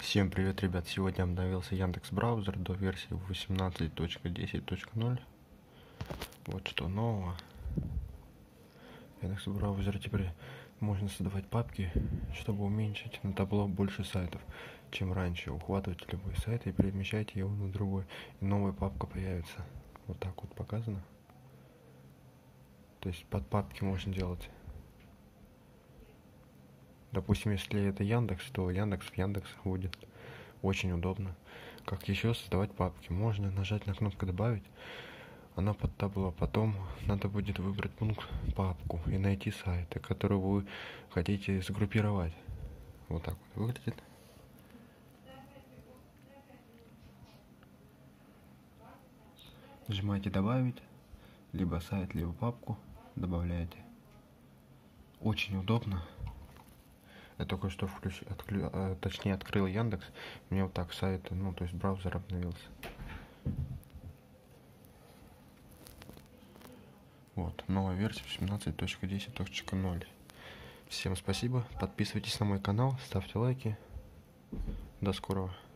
Всем привет, ребят! Сегодня обновился Яндекс браузер до версии 18.10.0. Вот что нового. В Яндекс браузере теперь можно создавать папки, чтобы уменьшить на табло больше сайтов, чем раньше. Ухватывайте любой сайт и перемещайте его на другой, и новая папка появится. Вот так вот показано. То есть под папки можно делать. Допустим, если это Яндекс, то Яндекс в Яндекс будет. Очень удобно. Как еще создавать папки? Можно нажать на кнопку «Добавить», она под табло. Потом надо будет выбрать пункт «Папку» и найти сайты, которые вы хотите сгруппировать. Вот так вот выглядит. Нажимаете «Добавить», либо сайт, либо папку добавляете. Очень удобно. Я только что открыл Яндекс, у меня вот так сайт, то есть браузер обновился. Вот, новая версия 17.10.0. Всем спасибо, подписывайтесь на мой канал, ставьте лайки. До скорого.